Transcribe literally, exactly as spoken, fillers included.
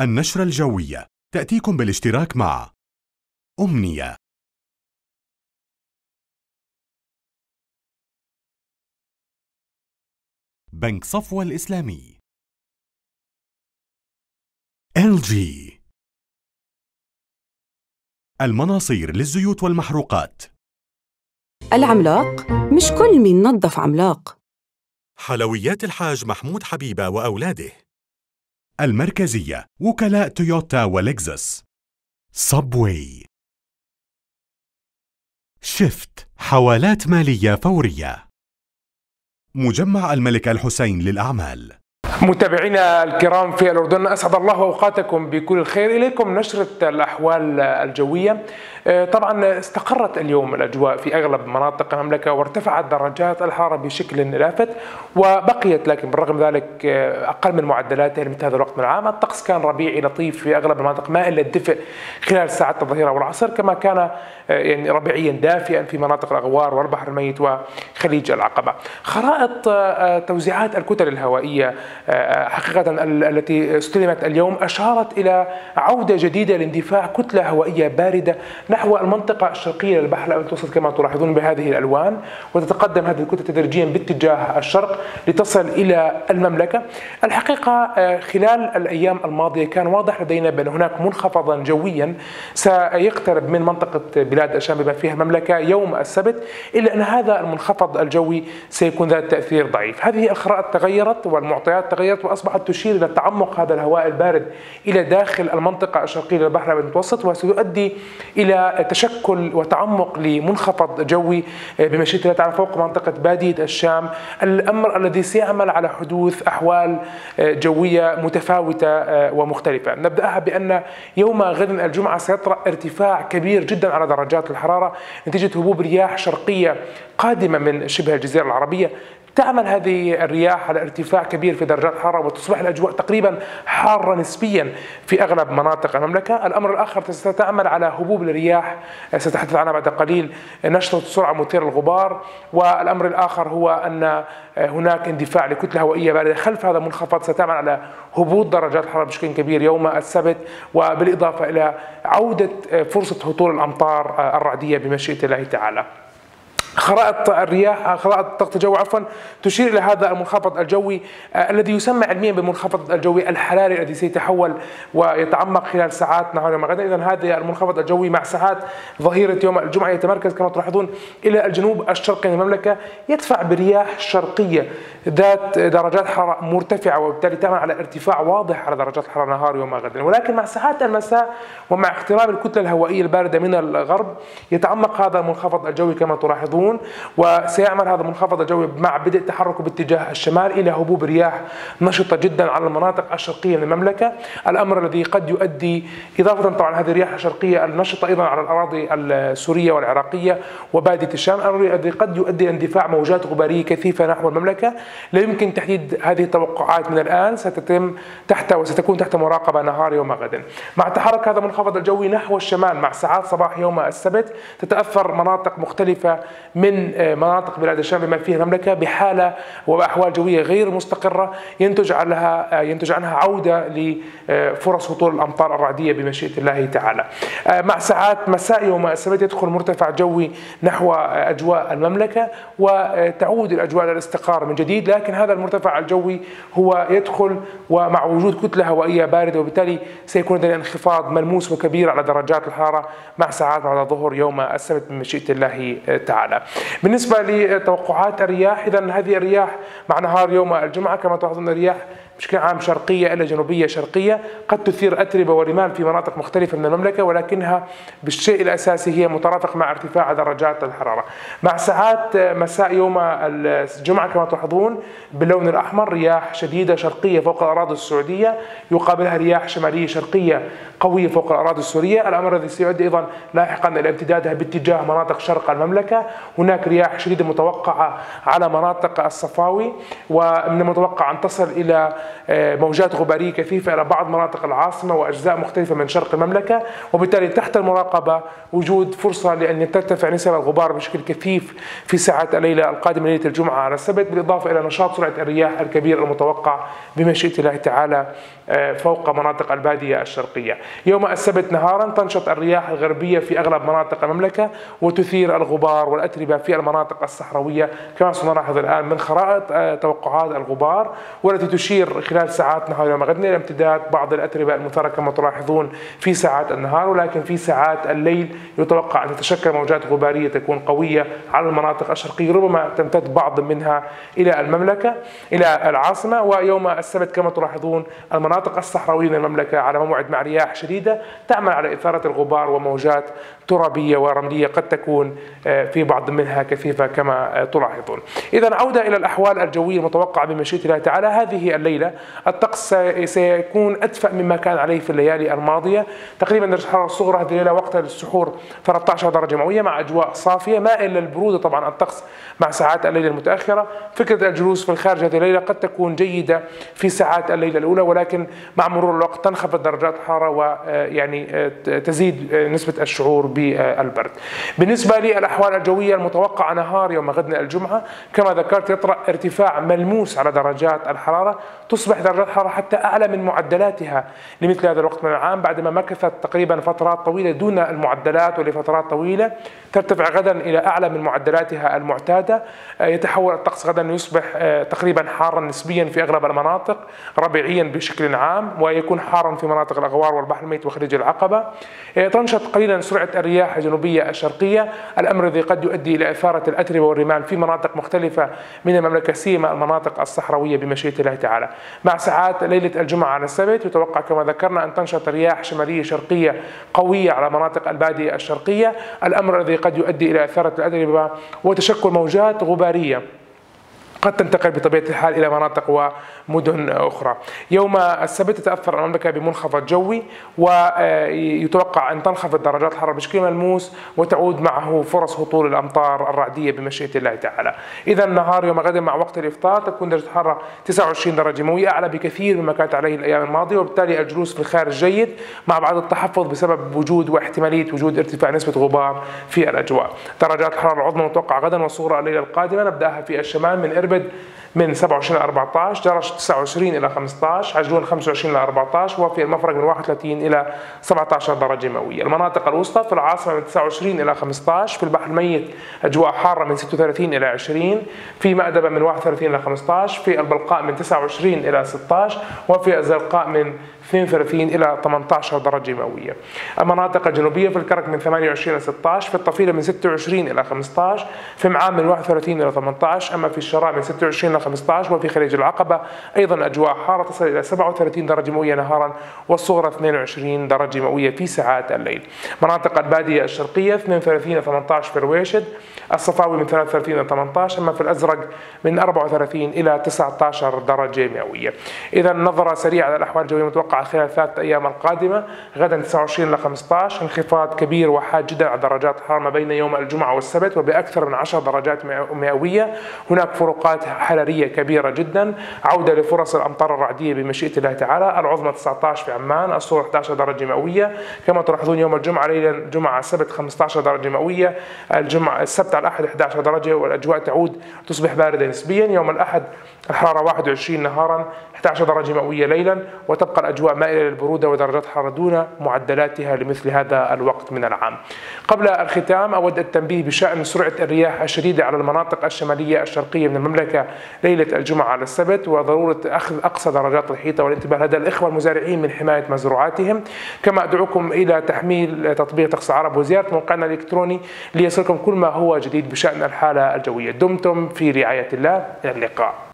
النشرة الجوية تأتيكم بالاشتراك مع أمنية، بنك صفوة الإسلامي، إل جي، المناصير للزيوت والمحروقات، العملاق مش كل مين نظف عملاق، حلويات الحاج محمود حبيبة وأولاده، المركزية وكلاء تويوتا ولكزس، صبوي، شفت حوالات مالية فورية، مجمع الملك الحسين للأعمال. متابعينا الكرام في الأردن، أسعد الله أوقاتكم بكل الخير. إليكم نشرة الأحوال الجوية. طبعا استقرت اليوم الأجواء في أغلب مناطق المملكة وارتفعت درجات الحرارة بشكل لافت، وبقيت لكن بالرغم ذلك أقل من معدلاتها لمثل هذا الوقت من العام. الطقس كان ربيعي لطيف في أغلب المناطق، مائل للدفء خلال ساعات الظهيرة والعصر، كما كان يعني ربيعيا دافئا في مناطق الأغوار والبحر الميت وخليج العقبة. خرائط توزيعات الكتل الهوائية حقيقة التي استلمت اليوم أشارت إلى عودة جديدة لاندفاع كتلة هوائية باردة نحو المنطقة الشرقية للبحر المتوسط كما تلاحظون بهذه الألوان، وتتقدم هذه الكتلة تدريجيا باتجاه الشرق لتصل إلى المملكة. الحقيقة خلال الأيام الماضية كان واضح لدينا بأن هناك منخفضا جويا سيقترب من منطقة بلاد الشام بما فيها المملكة يوم السبت، إلا أن هذا المنخفض الجوي سيكون ذات تأثير ضعيف. هذه الخرائط تغيرت والمعطيات تغيرت وأصبحت تشير إلى تعمق هذا الهواء البارد إلى داخل المنطقة الشرقية للبحر المتوسط، وسيؤدي إلى تشكل وتعمق لمنخفض جوي بمشيئة الله تعالى فوق منطقة بادية الشام، الأمر الذي سيعمل على حدوث أحوال جوية متفاوتة ومختلفة. نبدأها بأن يوم غد الجمعة سيطرأ ارتفاع كبير جدا على درجات الحرارة نتيجة هبوب رياح شرقية قادمة من شبه الجزيرة العربية. تعمل هذه الرياح على ارتفاع كبير في درجات الحرارة وتصبح الأجواء تقريبا حارة نسبيا في أغلب مناطق المملكة. الأمر الآخر ستعمل على هبوب الرياح سأتحدث عنها بعد قليل، نشرة سرعة مثيرة للغبار. والأمر الآخر هو أن هناك اندفاع لكتلة هوائية باردة خلف هذا المنخفض ستعمل على هبوط درجات الحرارة بشكل كبير يوم السبت، وبالإضافة إلى عودة فرصة هطول الأمطار الرعدية بمشيئة الله تعالى. خرائط الرياح خرائط الضغط الجوي عفوا تشير الى هذا المنخفض الجوي آه الذي يسمى علميا بالمنخفض الجوي الحراري الذي سيتحول ويتعمق خلال ساعات نهار يوم غدا. اذا هذا المنخفض الجوي مع ساعات ظهيره يوم الجمعه يتمركز كما تلاحظون الى الجنوب الشرقي من المملكه، يدفع برياح شرقيه ذات درجات حراره مرتفعه، وبالتالي تعمل على ارتفاع واضح على درجات الحراره نهار يوم غدا. ولكن مع ساعات المساء ومع اقتراب الكتله الهوائيه البارده من الغرب يتعمق هذا المنخفض الجوي كما تلاحظون، وسيعمل هذا المنخفض الجوي مع بدء تحركه باتجاه الشمال إلى هبوب رياح نشطة جدا على المناطق الشرقية من المملكة، الأمر الذي قد يؤدي إضافة طبعا هذه الرياح الشرقية النشطة أيضا على الأراضي السورية والعراقية وبادية الشام، الأمر الذي قد يؤدي اندفاع موجات غبارية كثيفة نحو المملكة. لا يمكن تحديد هذه التوقعات من الآن، ستتم تحت وستكون تحت مراقبة نهار يوم غد. مع تحرك هذا المنخفض الجوي نحو الشمال مع ساعات صباح يوم السبت تتأثر مناطق مختلفة من مناطق بلاد الشام بما فيها المملكة بحالة وأحوال جوية غير مستقرة ينتج عنها ينتج عنها عودة لفرص هطول الأمطار الرعدية بمشيئة الله تعالى. مع ساعات مساء يوم السبت يدخل مرتفع جوي نحو أجواء المملكة وتعود الأجواء للاستقرار من جديد، لكن هذا المرتفع الجوي هو يدخل ومع وجود كتلة هوائية باردة، وبالتالي سيكون لدينا انخفاض ملموس وكبير على درجات الحرارة مع ساعات بعد الظهر يوم السبت بمشيئة الله تعالى. بالنسبة لتوقعات الرياح، إذا هذه الرياح مع نهار يوم الجمعة كما تلاحظون الرياح بشكل عام شرقية إلى جنوبية شرقية، قد تثير أتربة ورمال في مناطق مختلفة من المملكة، ولكنها بالشيء الأساسي هي مترافق مع ارتفاع درجات الحرارة. مع ساعات مساء يوم الجمعة كما تلاحظون باللون الأحمر رياح شديدة شرقية فوق الأراضي السعودية يقابلها رياح شمالية شرقية قوية فوق الأراضي السورية، الأمر الذي سيؤدي أيضا لاحقا إلى امتدادها باتجاه مناطق شرق المملكة. هناك رياح شديدة متوقعة على مناطق الصفاوي، ومن المتوقع أن تصل إلى موجات غبارية كثيفة إلى بعض مناطق العاصمة وأجزاء مختلفة من شرق المملكة، وبالتالي تحت المراقبة وجود فرصة لأن ترتفع نسب الغبار بشكل كثيف في ساعات الليلة القادمة ليلة الجمعة على السبت، بالإضافة إلى نشاط سرعة الرياح الكبير المتوقع بمشيئة الله تعالى فوق مناطق البادية الشرقية. يوم السبت نهارا تنشط الرياح الغربية في أغلب مناطق المملكة وتثير الغبار والأتربة في المناطق الصحراوية كما سنلاحظ الآن من خرائط توقعات الغبار، والتي تشير خلال ساعات نهار يوم غد إلى امتداد بعض الأتربة المثارة كما تلاحظون في ساعات النهار، ولكن في ساعات الليل يتوقع أن تتشكل موجات غبارية تكون قوية على المناطق الشرقية، ربما تمتد بعض منها إلى المملكة إلى العاصمة. ويوم السبت كما تلاحظون المناطق الصحراوية من المملكة على موعد مع رياح شديدة تعمل على إثارة الغبار وموجات ترابية ورملية قد تكون في بعض منها كثيفة كما تلاحظون. إذا عودة إلى الأحوال الجوية المتوقعة بمشيئة الله تعالى، هذه الليلة الطقس سيكون أدفأ مما كان عليه في الليالي الماضية، تقريبا درجة الحرارة الصغرى هذه الليلة وقت السحور ثلاثة عشر درجة مئوية مع أجواء صافية، مائل للبرودة طبعا الطقس مع ساعات الليل المتأخرة. فكرة الجلوس في الخارج هذه الليلة قد تكون جيدة في ساعات الليلة الأولى، ولكن مع مرور الوقت تنخفض درجات الحرارة ويعني تزيد نسبة الشعور بالبرد. بالنسبة للأحوال الجوية المتوقعة نهار يوم غد الجمعة كما ذكرت يطرأ ارتفاع ملموس على درجات الحرارة، تصبح درجات الحرارة حتى أعلى من معدلاتها لمثل هذا الوقت من العام بعدما مكثت تقريبا فترات طويلة دون المعدلات ولفترات طويلة. ترتفع غدا إلى أعلى من معدلاتها المعتادة، يتحول الطقس غدا يصبح تقريبا حارا نسبيا في أغلب المناطق ربيعيا بشكل عام، ويكون حارا في مناطق الأغوار والبحر الميت وخليج العقبة. تنشط قليلا سرعة الرياح الجنوبية الشرقية، الأمر الذي قد يؤدي إلى إثارة الأتربة والرمال في مناطق مختلفة من المملكة سيما المناطق الصحراوية بمشيئة الله تعالى. مع ساعات ليلة الجمعة على السبت يتوقع كما ذكرنا أن تنشط رياح شمالية شرقية قوية على مناطق البادية الشرقية، الأمر الذي قد يؤدي إلى إثارة الأتربة وتشكل موجات غبارية قد تنتقل بطبيعة الحال إلى مناطق ومدن أخرى. يوم السبت تتأثر المملكة بمنخفض جوي ويتوقع أن تنخفض درجات الحرارة بشكل ملموس وتعود معه فرص هطول الأمطار الرعدية بمشيئة الله تعالى. إذا النهار يوم غد مع وقت الإفطار تكون درجة الحرارة تسعة وعشرين درجة مئوية أعلى بكثير مما كانت عليه الأيام الماضية، وبالتالي الجلوس في الخارج جيد مع بعض التحفظ بسبب وجود واحتمالية وجود ارتفاع نسبة غبار في الأجواء. درجات الحرارة العظمى متوقعة غدا والصغرى الليلة القادمة نبدأها في الشمال من إربد من سبعة وعشرين إلى أربعة عشر، جرش تسعة وعشرين إلى خمسة عشر، عجلون خمسة وعشرين إلى أربعة عشر، وفي المفرق من واحد وثلاثين إلى سبعة عشر درجة مئوية. المناطق الوسطى في العاصمة من تسعة وعشرين إلى خمسة عشر، في البحر الميت أجواء حارة من ستة وثلاثين إلى عشرين، في مأدبة من واحد وثلاثين إلى خمسة عشر، في البلقاء من تسعة وعشرين إلى ستة عشر، وفي الزرقاء من اثنين وثلاثين إلى ثمانية عشر درجة مئوية. المناطق الجنوبية في الكرك من ثمانية وعشرين إلى ستة عشر، في الطفيلة من ستة وعشرين إلى خمسة عشر، في معان من واحد وثلاثين إلى ثمانية عشر، أما في الشراء من ستة وعشرين إلى خمسة عشر، وفي خليج العقبة أيضا أجواء حارة تصل إلى سبعة وثلاثين درجة مئوية نهارا والصغرى اثنين وعشرين درجة مئوية في ساعات الليل. مناطق البادية الشرقية اثنين وثلاثين إلى ثمانية عشر في رويشد، الصفاوي من ثلاثة وثلاثين إلى ثمانية عشر، أما في الأزرق من أربعة وثلاثين إلى تسعة عشر درجة مئوية. إذا نظرة سريعة على الأحوال الجوية المتوقعة خلال ثلاثة أيام القادمة: غدا تسعة وعشرين إلى خمسة عشر، انخفاض كبير وحاد جدا على درجات الحرارة ما بين يوم الجمعة والسبت وبأكثر من عشر درجات مئوية، هناك فروقات حرارية كبيرة جدا، عودة لفرص الأمطار الرعدية بمشيئة الله تعالى. العظمى تسعة عشر في عمان، الصغرى إحدى عشر درجة مئوية، كما تلاحظون يوم الجمعة ليلا الجمعة السبت خمسة عشر درجة مئوية، الجمعة السبت على الأحد إحدى عشر درجة والأجواء تعود تصبح باردة نسبيا. يوم الأحد الحرارة واحد وعشرين نهارا، إحدى عشر درجة مئوية ليلا، وتبقى الأجواء مائلة للبرودة ودرجات حرارة دون معدلاتها لمثل هذا الوقت من العام. قبل الختام أود التنبيه بشأن سرعة الرياح الشديدة على المناطق الشمالية الشرقية من المملكة ليلة الجمعة على السبت، وضرورة أخذ أقصى درجات الحيطة والانتباه لدى الإخوة المزارعين من حماية مزروعاتهم. كما أدعوكم إلى تحميل تطبيق طقس عرب وزيارة موقعنا الإلكتروني ليصلكم كل ما هو جديد بشأن الحالة الجوية. دمتم في رعاية الله، إلى اللقاء.